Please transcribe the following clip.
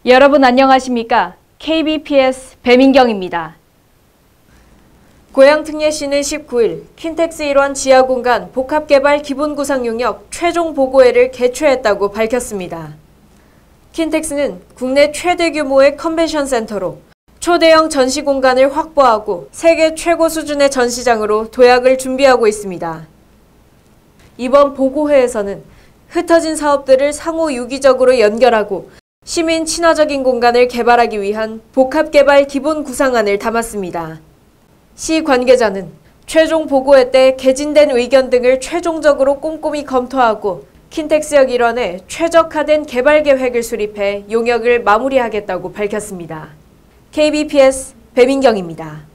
여러분 안녕하십니까? KBPS 배민경입니다. 고양특례시는 19일 킨텍스 일환 지하공간 복합개발 기본구상용역 최종 보고회를 개최했다고 밝혔습니다. 킨텍스는 국내 최대 규모의 컨벤션 센터로 초대형 전시 공간을 확보하고 세계 최고 수준의 전시장으로 도약을 준비하고 있습니다. 이번 보고회에서는 흩어진 사업들을 상호 유기적으로 연결하고 시민 친화적인 공간을 개발하기 위한 복합개발 기본 구상안을 담았습니다. 시 관계자는 최종 보고회 때 개진된 의견 등을 최종적으로 꼼꼼히 검토하고 킨텍스역 일원에 최적화된 개발 계획을 수립해 용역을 마무리하겠다고 밝혔습니다. KBPS 배민경입니다.